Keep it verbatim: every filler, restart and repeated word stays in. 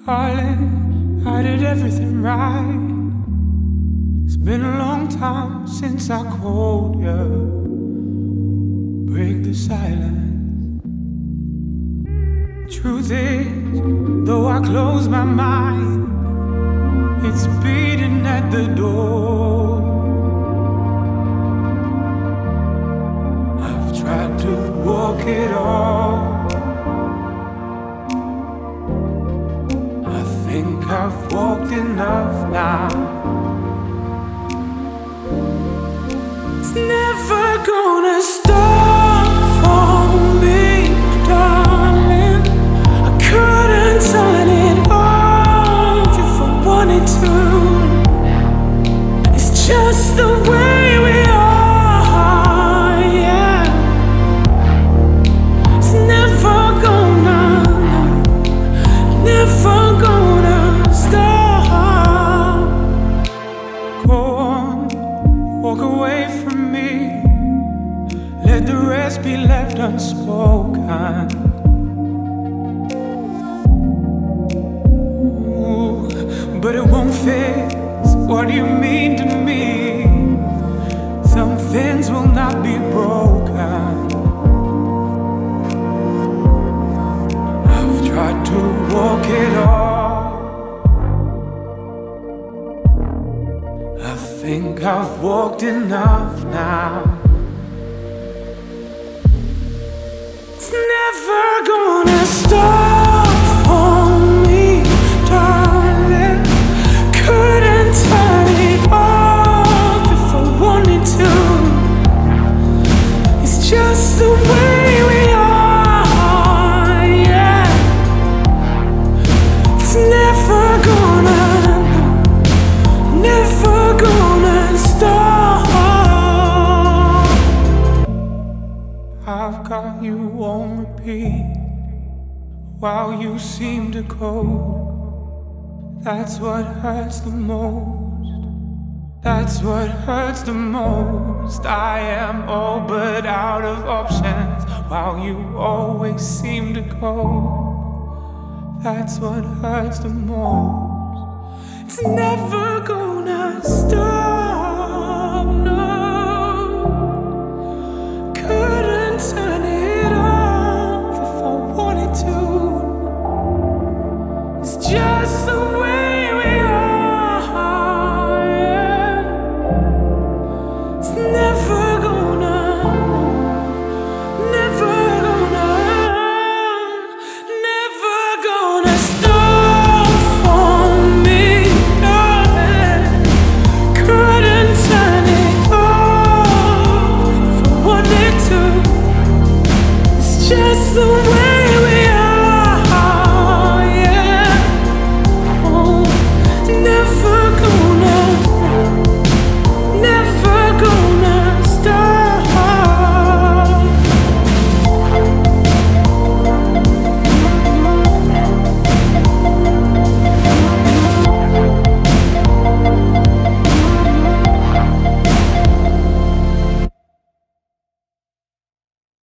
Darling, I did everything right. It's been a long time since I called you. Break the silence. Truth is, though I close my mind, it's beating at the door. I've tried to walk it off. I think I've walked enough now. It's never gonna stop for me, darling. I couldn't turn it off if I wanted to. It's just the way we are, yeah. It's never gonna, never gonna stop. Go on, walk away from me. Let the rest be left unspoken. Ooh, but it won't fit. What do you mean to me? Some things will not be broken. I've tried to walk it off. I think I've walked enough now. It's never gonna stop for me, darling. Couldn't turn it off if I wanted to. It's just the way we are, yeah. It's never gonna, never gonna stop. I've got you on repeat while you seem to cope. That's what hurts the most. That's what hurts the most. I am all but out of options while you always seem to cope. That's what hurts the most. It's never